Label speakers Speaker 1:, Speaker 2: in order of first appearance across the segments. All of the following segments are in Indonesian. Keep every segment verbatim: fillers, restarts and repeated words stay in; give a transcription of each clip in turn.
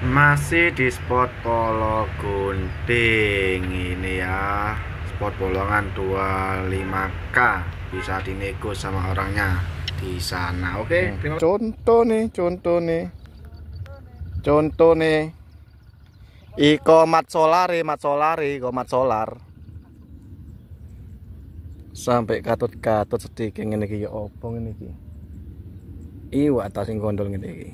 Speaker 1: Masih di spot Polo Gunting ini ya, spot bolongan dua puluh lima K, bisa dinego sama orangnya di sana. Oke, terima kasih. Contoh nih, contoh nih, contoh nih, iko mat solari, mat solari, iko mat solar, sampai katut-katut sedikit ngene iki ya opo ngene iki. Iwak ta sing gondol ngene iki.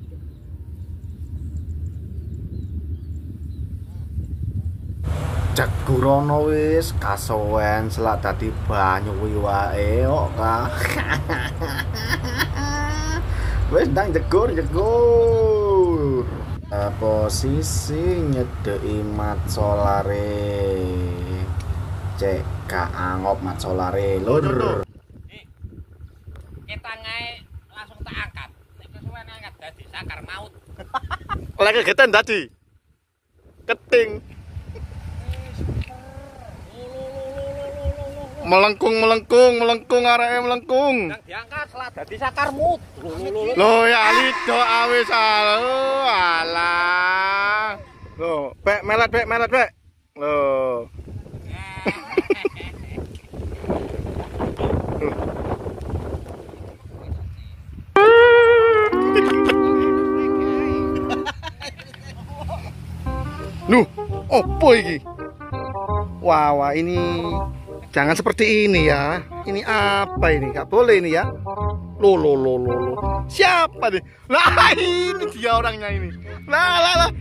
Speaker 1: Jagurono wis kasowen selak dadi banyu iwake kok ka. Wis ndang jegur jegur. Uh, posisi nyedeki mat solare. Cek ka angop mat solare lur.
Speaker 2: Kita ngae langsung tak angkat. Nek kesuwen angkat dadi sakar maut.
Speaker 1: Lek kegeten dadi keting. Melengkung melengkung melengkung areke melengkung.
Speaker 2: Yang diangkat selat dadi sakar mut.
Speaker 1: Loh ya lido awis alah. Loh, bek melet bek melet bek. Loh. Nuh, opo iki? Wah, wah ini jangan seperti ini ya. Ini apa ini? Gak boleh ini ya. Loh, loh, loh, loh, loh. Siapa nih? Lah ini dia orangnya ini. Lah, lah, lah.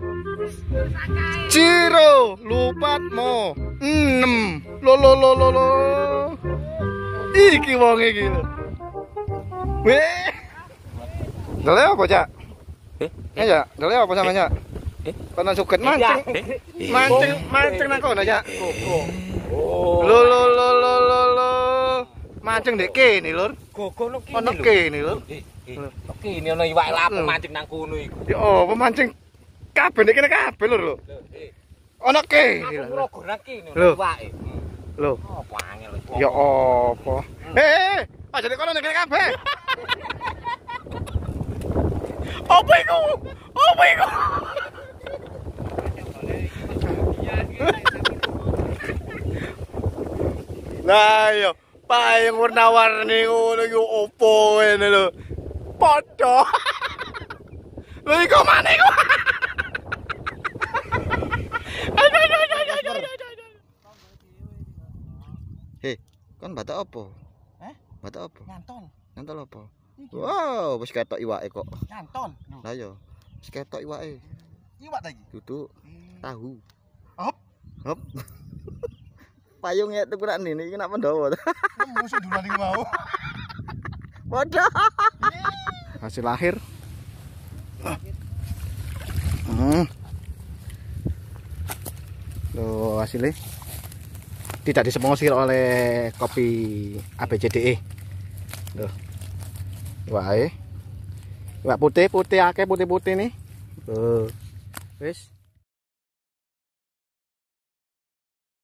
Speaker 1: Ciro, lupatmu. enam. Loh, loh, loh, loh, loh. Iki wong iki. Weh. Dale apa, Cak?
Speaker 2: Eh,
Speaker 1: ya, dale apa samanya?
Speaker 2: Eh,
Speaker 1: kono suket mancing. Mancing, mancing nang kono, Cak.
Speaker 2: Oh.
Speaker 1: Lo lo lo lo lo lo. Mancing ndek kene, Lur.
Speaker 2: Gogo no kene.
Speaker 1: Ono kene, Lur.
Speaker 2: Eh, eh. Kene ono iwak lapo mancing nang kono iku.
Speaker 1: Ya apa mancing kabeh ndek kene kabeh, Lur lho. Ono kene.
Speaker 2: Aku rogo nang kene
Speaker 1: Lho.
Speaker 2: iwake.
Speaker 1: Lho.
Speaker 2: Apa angel iku.
Speaker 1: Ya apa? Eh, aja ndek kono ndek kene kabeh. Apa iku? Apa iku? Nah, yo, payung warna-warni ngono yo opo ngene lho. Padha. Lho iku maneh iku. Hei, kon batak opo?
Speaker 2: Hah?
Speaker 1: Batak opo?
Speaker 2: Nyantol.
Speaker 1: Nyantol opo? Wow, wis ketok iwake kok.
Speaker 2: Nyantol.
Speaker 1: Lah yo, wis ketok iwake.
Speaker 2: Iwak lagi.
Speaker 1: Duduk tahu.
Speaker 2: Hop.
Speaker 1: Hop. Payungnya tukuran ini, ini kenapa ndawa?
Speaker 2: Musuh duluan iki mau.
Speaker 1: Waduh. Hasil akhir. Hmm. Loh, hasilnya tidak disponsori oleh kopi A B C D E. Loh. Wah, eh. Wah putih, putih akeh putih-putih nih. Tuh. Wis.